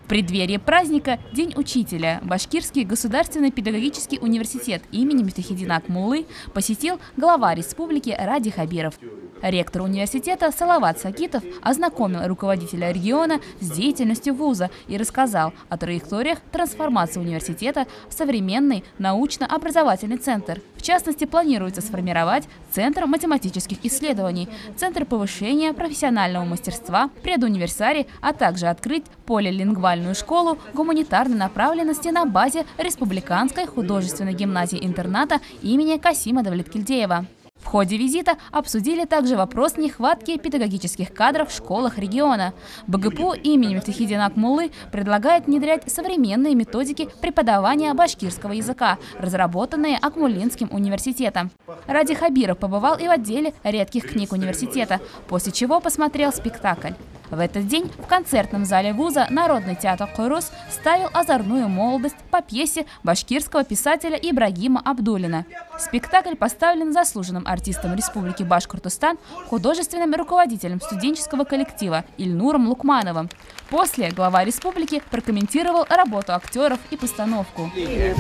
В преддверии праздника День учителя Башкирский государственный педагогический университет имени Мифтахиддина Акмуллы посетил глава республики Ради Хабиров. Ректор университета Салават Сакитов ознакомил руководителя региона с деятельностью вуза и рассказал о траекториях трансформации университета в современный научно-образовательный центр. В частности, планируется сформировать Центр математических исследований, Центр повышения профессионального мастерства, предуниверсарий, а также открыть полилингвальную школу гуманитарной направленности на базе Республиканской художественной гимназии-интерната имени Касима Давлеткильдеева. В ходе визита обсудили также вопрос нехватки педагогических кадров в школах региона. БГПУ имени Мифтахиддина Акмуллы предлагает внедрять современные методики преподавания башкирского языка, разработанные Акмуллинским университетом. Ради Хабиров побывал и в отделе редких книг университета, после чего посмотрел спектакль. В этот день в концертном зале вуза Народный театр «Курус» ставил озорную молодость по пьесе башкирского писателя Ибрагима Абдуллина. Спектакль поставлен заслуженным артистом Республики Башкортостан, художественным руководителем студенческого коллектива Ильнуром Лукмановым. После глава республики прокомментировал работу актеров и постановку.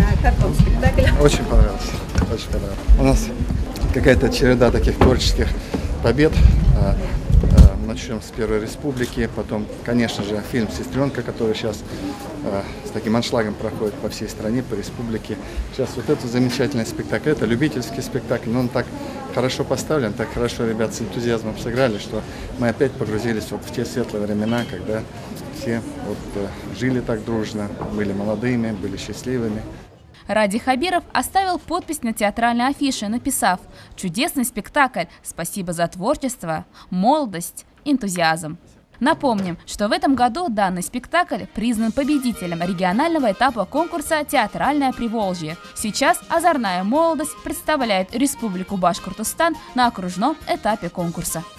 Очень понравилось. Очень понравилось. У нас какая-то череда таких творческих побед. Начнем с Первой Республики, потом, конечно же, фильм «Сестренка», который сейчас с таким аншлагом проходит по всей стране, по республике. Сейчас вот этот замечательный спектакль, это любительский спектакль, но он так хорошо поставлен, так хорошо ребят с энтузиазмом сыграли, что мы опять погрузились вот в те светлые времена, когда все вот жили так дружно, были молодыми, были счастливыми. Ради Хабиров оставил подпись на театральной афише, написав: «Чудесный спектакль, спасибо за творчество, молодость, энтузиазм». Напомним, что в этом году данный спектакль признан победителем регионального этапа конкурса «Театральное Приволжье». Сейчас «Озорная молодость» представляет Республику Башкортостан на окружном этапе конкурса.